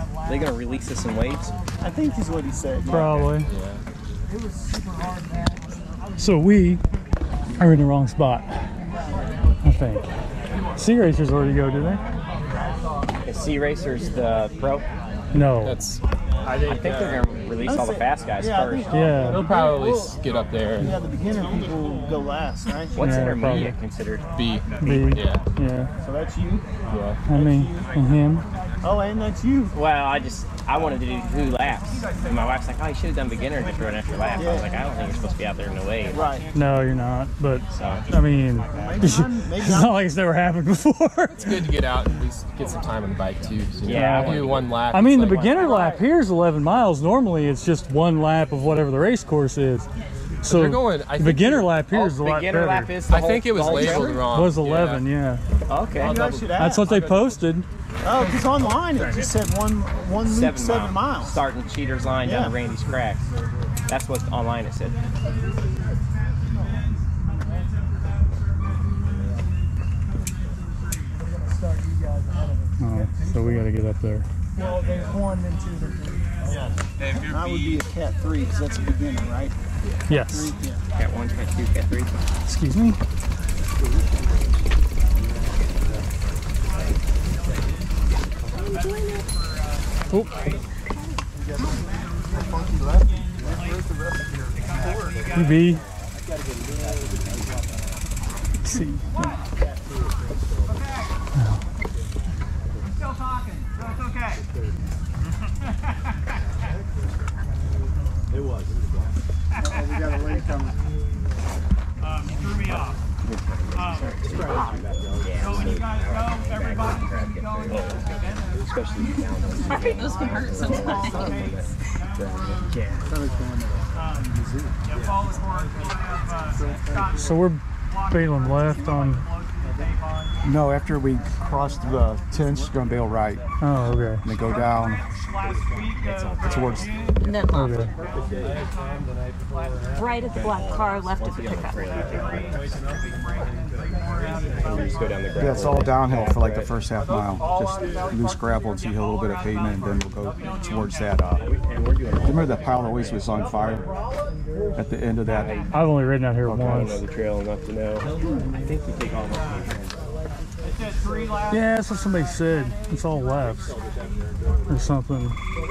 Are they gonna release this in waves? I think is what he said. Probably. Yeah. It was super hard, man. So we are in the wrong spot, I think. Sea Racers already go, do they? Is Sea Racers the pro? No. That's. I think they're gonna release all the fast guys first. Yeah. They'll probably get up there. Yeah, the beginner people go last, right? What's Yeah, intermediate considered? B. B. Yeah. Yeah. So that's you. Yeah. I mean, and him. Oh, and that's you. Well, I wanted to do 2 laps. And my wife's like, oh, you should have done beginner and just run extra laps. I was like, I don't think you're supposed to be out there in the wave. Right. No, you're not. But, So, I mean, it's not like it's never happened before. It's good to get out and at least get some time on the bike too. So Yeah, you do 1 lap. I mean, the it's like, beginner lap here is 11 miles. Normally, it's just 1 lap of whatever the race course is. So, they're going, I the think beginner lap here is a lot beginner better. lap is the I think it was whole labeled trailer? wrong. It was 11, yeah. Okay. You guys should That's ask. what they posted. Oh, because online it just said one loop 7 miles. Starting Cheater's line down to Randy's Crack. That's what online it said. Oh, so we got to get up there. Well, there's 1 and 2 and 3. That would be a Cat 3 because that's a beginner, right? Yes. 3, yeah. Cat 1, Cat 2, Cat 3. Excuse me. Oh. B. C. Still talking, so it's okay. We got a lady coming. You threw me off. So when you guys go, everybody's going to be going there. Right, those can hurt sometimes. So we're bailing left on. No, after we cross the 10th, it's going to bail right. Oh, okay. And they go down towards. And then left. Okay. Right at the black car, left at the pickup. And we just go down the gravel. Yeah, it's all downhill for like the first half mile. Just loose gravel until you hit a little bit of pavement, and then we'll go towards that. Remember that pile always was on fire at the end of that? I've only ridden out here I don't know once. the trail enough to know. I think we take all of our Yeah, that's what somebody said. It's all lefts or something.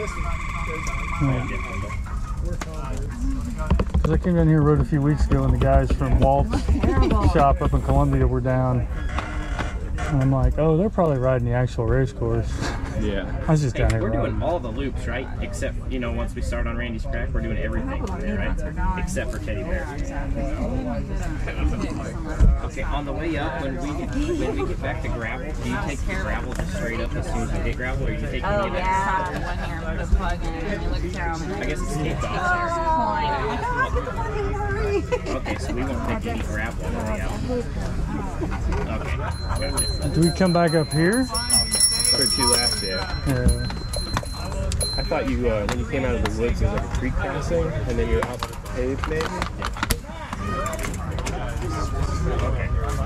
Because I came down here and rode a few weeks ago, and the guys from Walt's shop up in Columbia were down. And I'm like, oh, they're probably riding the actual race course. Yeah. I was just down here We're riding. doing all the loops, right? Except, you know, once we start on Randy's Crack, we're doing everything from there, right? Except for Teddy Bear. Okay, on the way up, when we get back to gravel, do you take the gravel just straight up as soon as you hit gravel, or do you take any of that? I guess it's taped off there. Okay, so we won't take any gravel on the way out. Okay. Do we come back up here? For 2 laps, yeah. Yeah. I thought you, when you came out of the woods, there was like a creek crossing, and then you're up paved, maybe? Okay.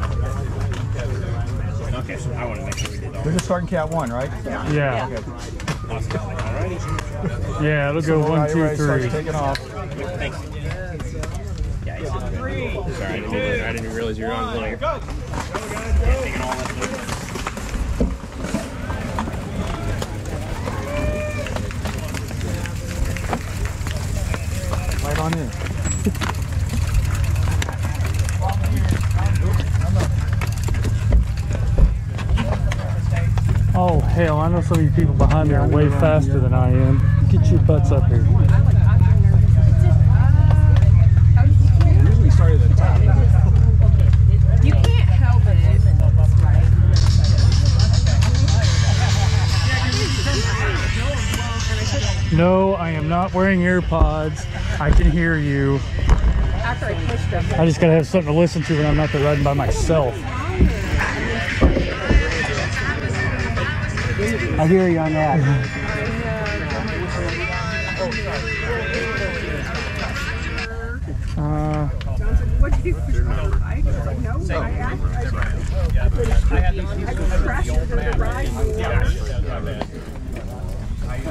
Okay, so I want to make sure we did all We're just starting Cat 1, right? Yeah. Okay. awesome. Alrighty. Yeah, it'll go 1, 2, 3. Taking off. Thanks. Yeah, he's just sorry, I didn't even realize you were on there. Yeah, taking all that. Right on in. Oh, hell, I know some of you people behind me are way faster than I am. Get your butts up here. Usually started at the top. You can't help it. No, I am not wearing AirPods. I can hear you. After I pushed them. I just gotta have something to listen to when I'm not there riding by myself. I hear you on that. What do you do? I said no. I crashed into the ride.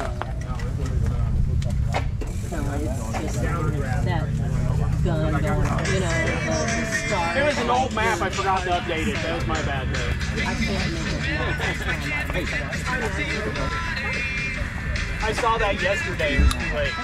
I forgot to update it. That was my bad there. I saw that yesterday. It was too late.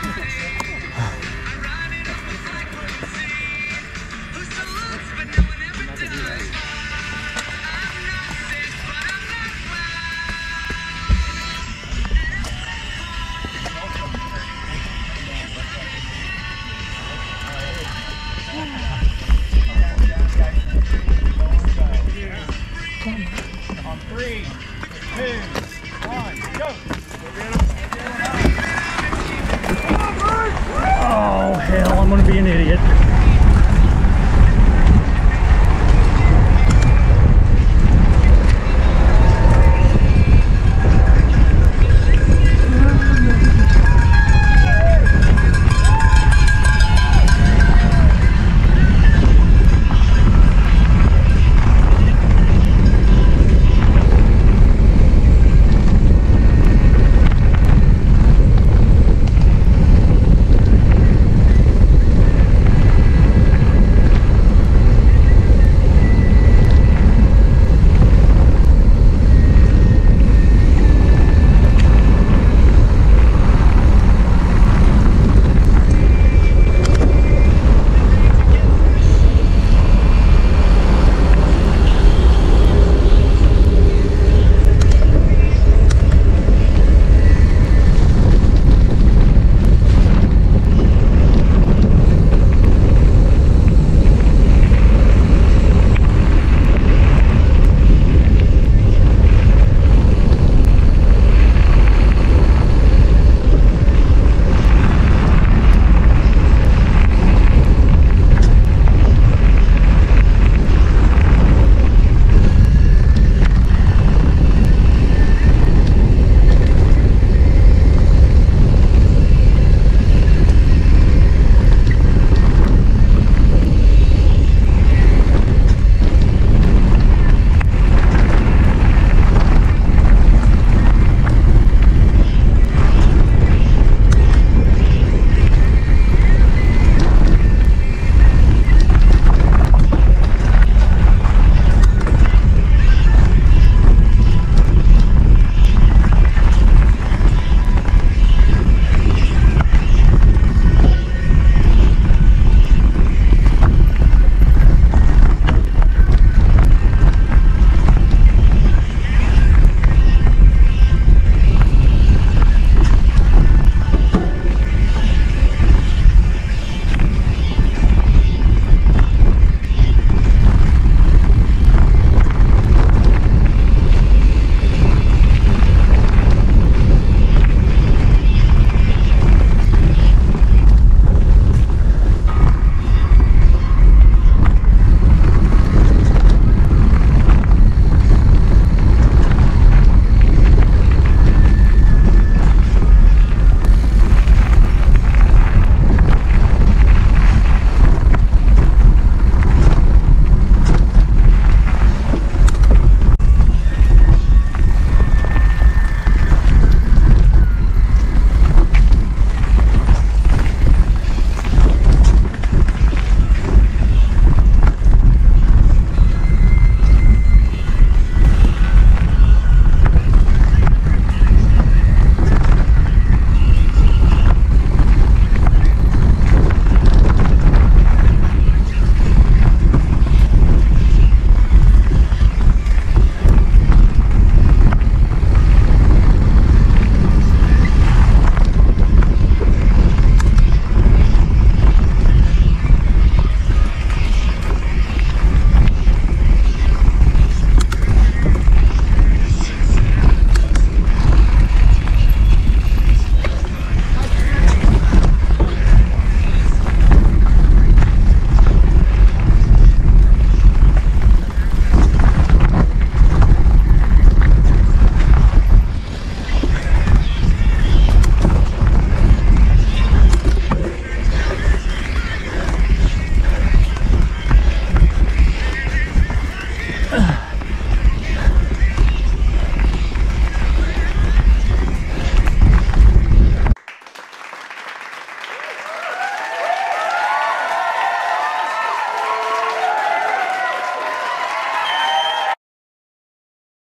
On 3, 2, 1, go! Oh, hell, I'm going to be an idiot.